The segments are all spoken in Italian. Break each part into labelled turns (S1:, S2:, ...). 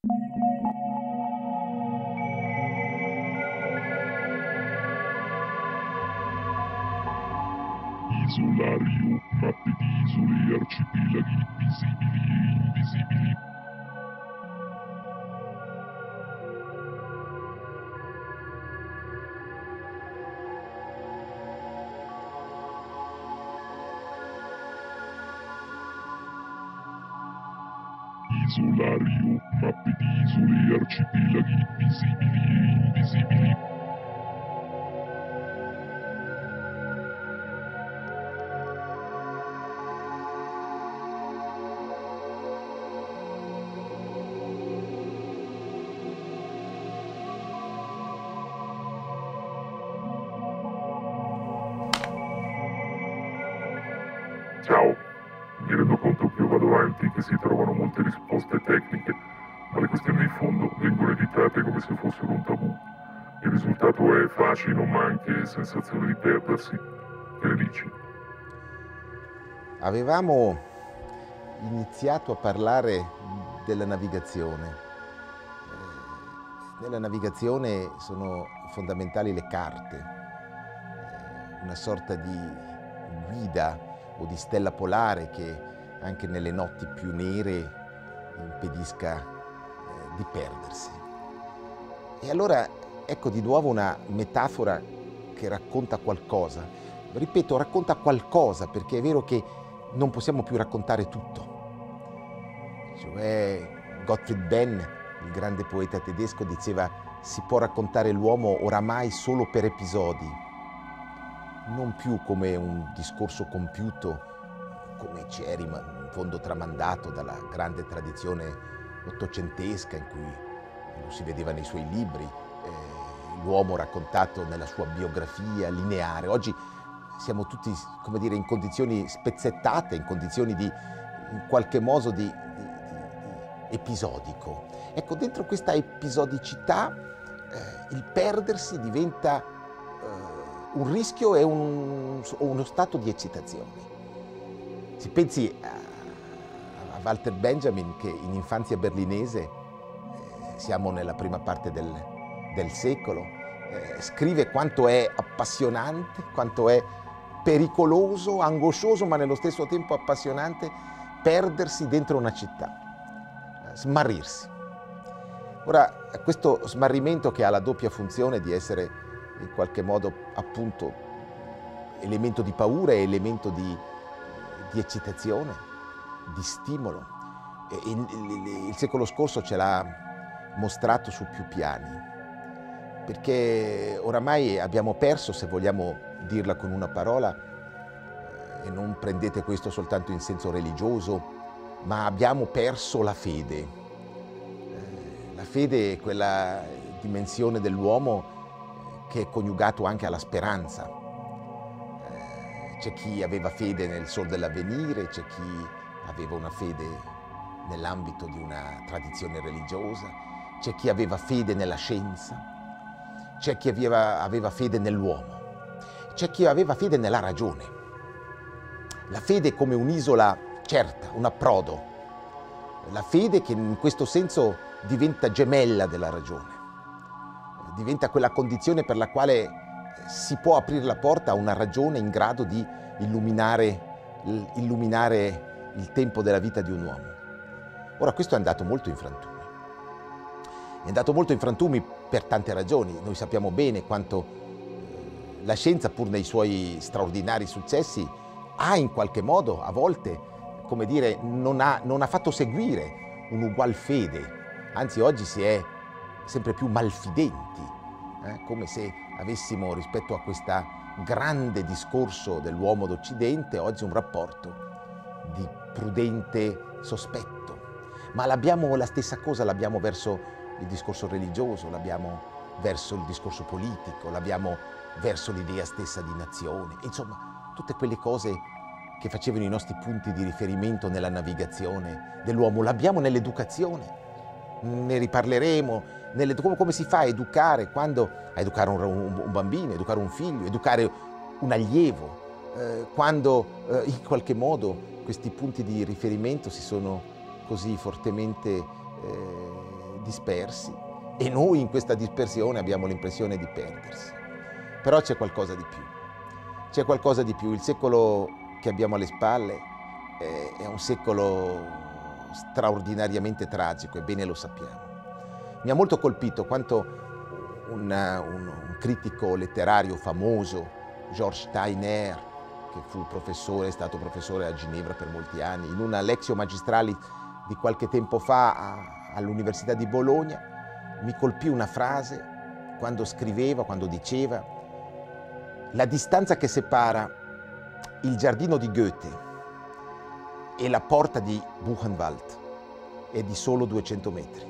S1: Isolario, mappe di isole e arcipelaghi visibili e invisibili. Isolario, mappe di isole e arcipelaghi visibili e invisibili. Ciao, mi rendo conto che io vado avanti, che si trovano molte risposte tecniche, ma le questioni di fondo vengono evitate come se fossero un tabù. Il risultato è facile, ma anche sensazione di perdersi. Che ne dici?
S2: Avevamo iniziato a parlare della navigazione. Nella navigazione sono fondamentali le carte, una sorta di guida o di stella polare che anche nelle notti più nere impedisca di perdersi. E allora ecco di nuovo una metafora che racconta qualcosa. Ripeto, racconta qualcosa, perché è vero che non possiamo più raccontare tutto. Cioè, Gottfried Benn, il grande poeta tedesco, diceva: si può raccontare l'uomo oramai solo per episodi, non più come un discorso compiuto, come ci è in fondo tramandato dalla grande tradizione ottocentesca in cui lo si vedeva nei suoi libri, l'uomo raccontato nella sua biografia lineare. Oggi siamo tutti, come dire, in condizioni spezzettate, in condizioni di, in qualche modo, di episodico. Ecco, dentro questa episodicità il perdersi diventa un rischio e uno stato di eccitazione. Si pensi a Walter Benjamin, che in Infanzia berlinese, siamo nella prima parte del secolo, scrive quanto è appassionante, quanto è pericoloso, angoscioso, ma nello stesso tempo appassionante perdersi dentro una città, smarrirsi. Ora, questo smarrimento, che ha la doppia funzione di essere in qualche modo appunto elemento di paura e elemento di eccitazione, di stimolo, il secolo scorso ce l'ha mostrato su più piani, perché oramai abbiamo perso, se vogliamo dirla con una parola, e non prendete questo soltanto in senso religioso, ma abbiamo perso la fede. La fede è quella dimensione dell'uomo che è coniugato anche alla speranza. C'è chi aveva fede nel sol dell'avvenire, c'è chi aveva una fede nell'ambito di una tradizione religiosa, c'è chi aveva fede nella scienza, c'è chi aveva fede nell'uomo, c'è chi aveva fede nella ragione. La fede come un'isola certa, un approdo. La fede che in questo senso diventa gemella della ragione. Diventa quella condizione per la quale si può aprire la porta a una ragione in grado di illuminare il tempo della vita di un uomo. Ora, questo è andato molto in frantumi. È andato molto in frantumi per tante ragioni. Noi sappiamo bene quanto la scienza, pur nei suoi straordinari successi, ha in qualche modo, a volte, come dire, non ha fatto seguire un'ugual fede. Anzi, oggi si è sempre più malfidenti, come se avessimo, rispetto a questo grande discorso dell'uomo d'Occidente, oggi un rapporto di prudente sospetto. Ma la stessa cosa l'abbiamo verso il discorso religioso, l'abbiamo verso il discorso politico, l'abbiamo verso l'idea stessa di nazione. Insomma, tutte quelle cose che facevano i nostri punti di riferimento nella navigazione dell'uomo, l'abbiamo nell'educazione. Ne riparleremo, come si fa a educare, a educare un bambino, educare un figlio, educare un allievo, quando in qualche modo questi punti di riferimento si sono così fortemente dispersi e noi in questa dispersione abbiamo l'impressione di perdersi. Però c'è qualcosa di più. C'è qualcosa di più. Il secolo che abbiamo alle spalle è un secolo straordinariamente tragico, e bene lo sappiamo. Mi ha molto colpito quanto un critico letterario famoso, Georges Steiner, che fu professore, è stato professore a Ginevra per molti anni, in una Lectio Magistralis di qualche tempo fa all'Università di Bologna, mi colpì una frase quando scriveva, quando diceva: la distanza che separa il giardino di Goethe e la porta di Buchenwald è di solo 200 metri.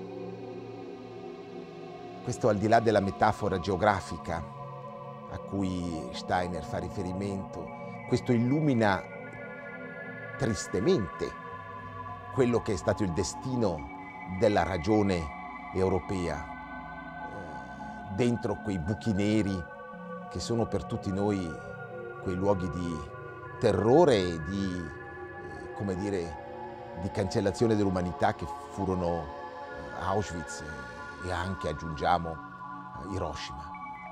S2: Questo, al di là della metafora geografica a cui Steiner fa riferimento, questo illumina tristemente quello che è stato il destino della ragione europea, dentro quei buchi neri che sono per tutti noi quei luoghi di terrore e di, come dire, di cancellazione dell'umanità che furono Auschwitz e anche, aggiungiamo, Hiroshima.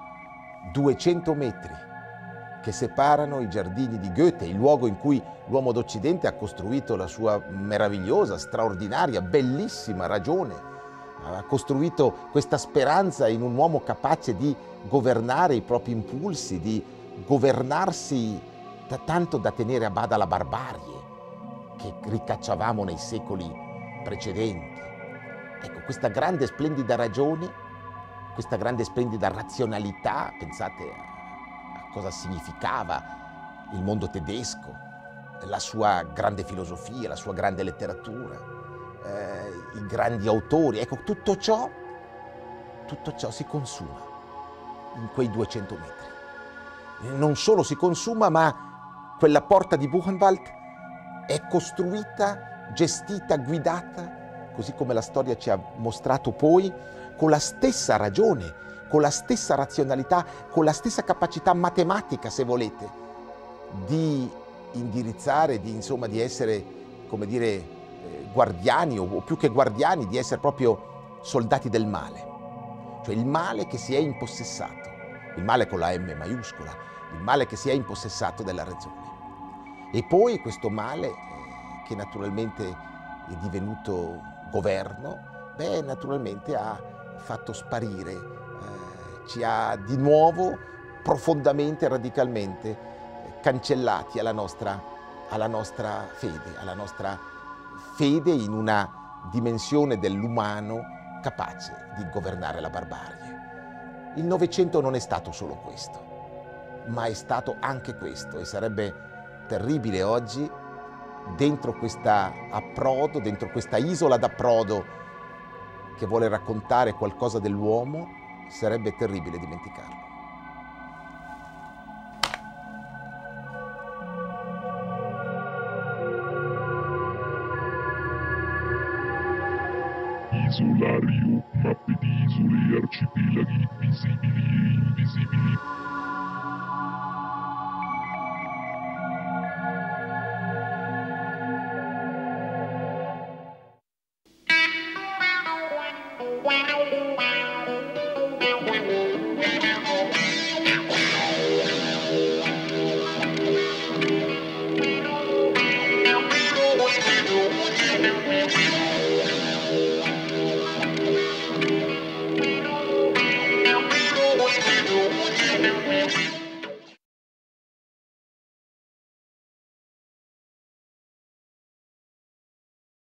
S2: 200 metri che separano i giardini di Goethe, il luogo in cui l'uomo d'Occidente ha costruito la sua meravigliosa, straordinaria, bellissima ragione, ha costruito questa speranza in un uomo capace di governare i propri impulsi, di governarsi tanto da tenere a bada la barbarie che ricacciavamo nei secoli precedenti. Ecco, questa grande e splendida ragione, questa grande e splendida razionalità, pensate a cosa significava il mondo tedesco, la sua grande filosofia, la sua grande letteratura, i grandi autori, ecco, tutto ciò si consuma in quei 200 metri. Non solo si consuma, ma quella porta di Buchenwald è costruita, gestita, guidata, così come la storia ci ha mostrato poi, con la stessa ragione, con la stessa razionalità, con la stessa capacità matematica, se volete, di indirizzare, di essere, come dire, guardiani, o più che guardiani, di essere proprio soldati del male. Cioè il male che si è impossessato, il male con la M maiuscola, il male che si è impossessato della ragione. E poi questo male, che naturalmente è divenuto governo, naturalmente ha fatto sparire, ci ha di nuovo profondamente, radicalmente cancellati alla nostra fede in una dimensione dell'umano capace di governare la barbarie. Il Novecento non è stato solo questo, ma è stato anche questo, e sarebbe terribile oggi, dentro questa approdo, dentro questa isola d'approdo che vuole raccontare qualcosa dell'uomo, sarebbe terribile dimenticarlo.
S1: Isolario, mappe di isole e arcipelaghi visibili e invisibili.